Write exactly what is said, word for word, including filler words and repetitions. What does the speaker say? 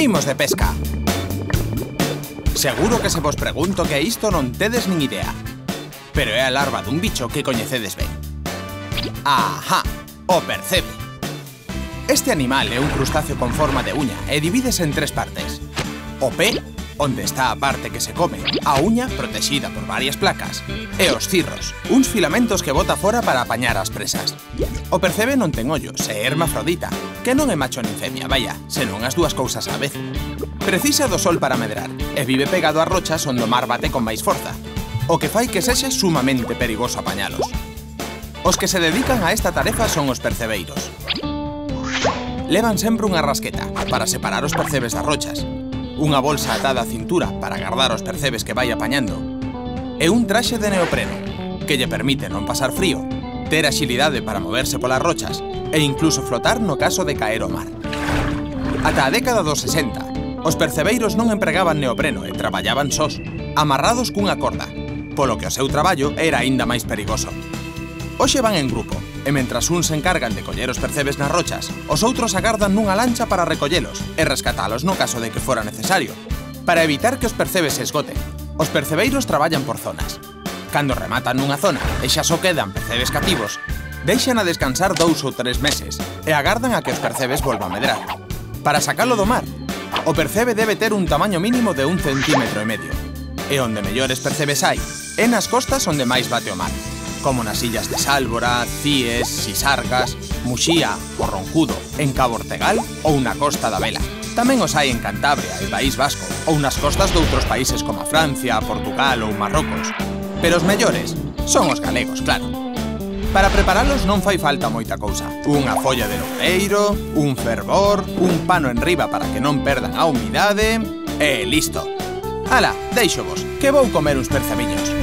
Imos de pesca. Seguro que se vos pregunto que isto non tedes nin idea. Pero é a larva dun bicho que coñecedes ben. Ajá, o percebe. Este animal é un crustáceo con forma de uña e divídese en tres partes. O pé, onde está a parte que se come, a uña protexida por varias placas, e os cirros, uns filamentos que bota fora para apañar as presas. O percebe non ten ollos, é hermafrodita, que non é macho nin femia, vaya, senón as dúas cousas á vez. Precisa do sol para medrar, e vive pegado ás rochas onde o mar bate con máis forza, o que fai que sexe sumamente perigoso apañalos. Os que se dedican a esta tarefa son os percebeiros. Levan sempre unha rasqueta para separar os percebes das rochas, unha bolsa atada á cintura para guardar os percebes que vai apañando, e un traxe de neopreno, que lle permite non pasar frío, ter axilidade para moverse polas rochas e incluso flotar no caso de caer ao mar. Ata a década dos sesenta, os percebeiros non empregaban neopreno e traballaban sós, amarrados cunha corda, polo que o seu traballo era aínda máis perigoso. Hoxe van en grupo, e mentras uns se encargan de coller os percebes nas rochas, os outros agardan nunha lancha para recollelos e rescatalos no caso de que fora necesario. Para evitar que os percebes se esgoten, os percebeiros traballan por zonas. Cando rematan nunha zona e xa só quedan percebes cativos, deixan a descansar dous ou tres meses e agardan a que os percebes volvan a medrar. Para sacalo do mar, o percebe debe ter un tamaño mínimo de un centímetro e medio. E onde mellores percebes hai, é nas costas onde máis bate o mar, como nas illas de Sálvora, Cíes, Sisargas, Muxía, o Roncudo, en Cabo Ortegal ou na Costa da Vela. Tamén os hai en Cantabria e País Vasco ou nas costas doutros países como Francia, Portugal ou Marrocos. Pero os mellores son os galegos, claro. Para preparalos non fai falta moita cousa. Unha folla de loureiro, un fervor, un pano enriba para que non perdan a humidade e listo. Ala, deixo vos, que vou comer uns percebiños.